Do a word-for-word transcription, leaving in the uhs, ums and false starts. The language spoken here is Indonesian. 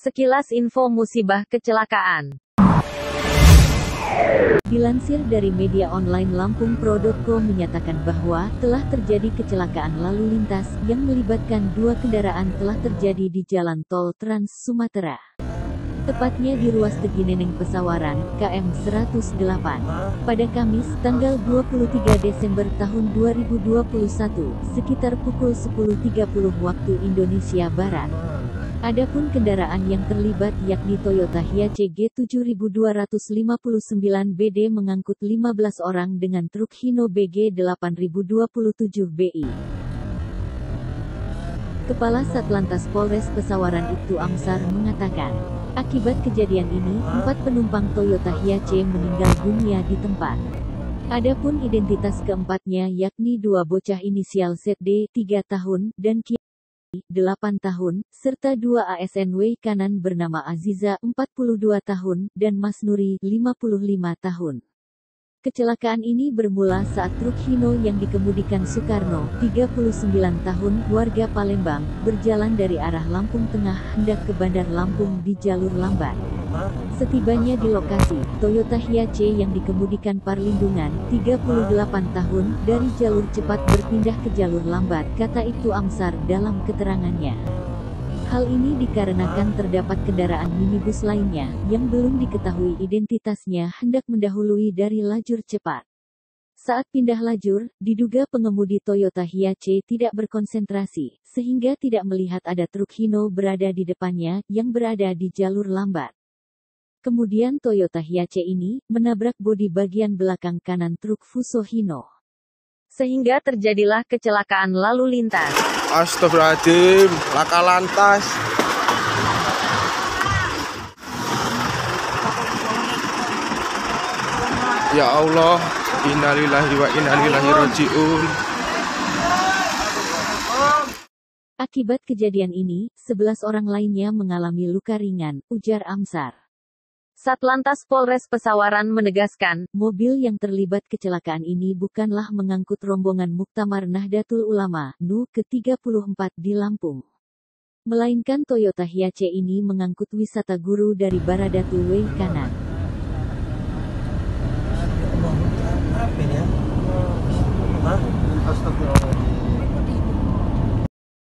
Sekilas info musibah kecelakaan. Dilansir dari media online lampung pro titik co menyatakan bahwa telah terjadi kecelakaan lalu lintas yang melibatkan dua kendaraan telah terjadi di Jalan Tol Trans Sumatera. Tepatnya di ruas Tegineneng Pesawaran, K M seratus delapan. Pada Kamis, tanggal dua puluh tiga Desember tahun dua ribu dua puluh satu, sekitar pukul sepuluh tiga puluh waktu Indonesia Barat. Adapun kendaraan yang terlibat yakni Toyota Hiace G tujuh dua lima sembilan B D mengangkut lima belas orang dengan truk Hino B G delapan dua tujuh B I. Kepala Satlantas Polres Pesawaran Ibtu Amsar mengatakan, akibat kejadian ini, empat penumpang Toyota Hiace meninggal dunia di tempat. Adapun identitas keempatnya yakni dua bocah inisial Z D, tiga tahun, dan Ki delapan tahun, serta dua A S N W kanan bernama Aziza, empat puluh dua tahun, dan Mas Nuri, lima puluh lima tahun. Kecelakaan ini bermula saat truk Hino yang dikemudikan Soekarno, tiga puluh sembilan tahun, warga Palembang, berjalan dari arah Lampung Tengah hendak ke Bandar Lampung di jalur lambat. Setibanya di lokasi, Toyota Hiace yang dikemudikan Parlindungan, tiga puluh delapan tahun, dari jalur cepat berpindah ke jalur lambat, kata Ibtu Amsar dalam keterangannya. Hal ini dikarenakan terdapat kendaraan minibus lainnya, yang belum diketahui identitasnya hendak mendahului dari lajur cepat. Saat pindah lajur, diduga pengemudi Toyota Hiace tidak berkonsentrasi, sehingga tidak melihat ada truk Hino berada di depannya, yang berada di jalur lambat. Kemudian Toyota Hiace ini, menabrak bodi bagian belakang kanan truk Fuso Hino. Sehingga terjadilah kecelakaan lalu lintas. Astagfirullahaladzim, laka lantas. Ya Allah, innalillahi wa inna ilaihi raji'un. Akibat kejadian ini, sebelas orang lainnya mengalami luka ringan, ujar Amsar. Satlantas Polres Pesawaran menegaskan, mobil yang terlibat kecelakaan ini bukanlah mengangkut rombongan Muktamar Nahdlatul Ulama, N U ke tiga puluh empat di Lampung. Melainkan Toyota Hiace ini mengangkut wisata guru dari Baradatul Way kanan. Astagfirullah.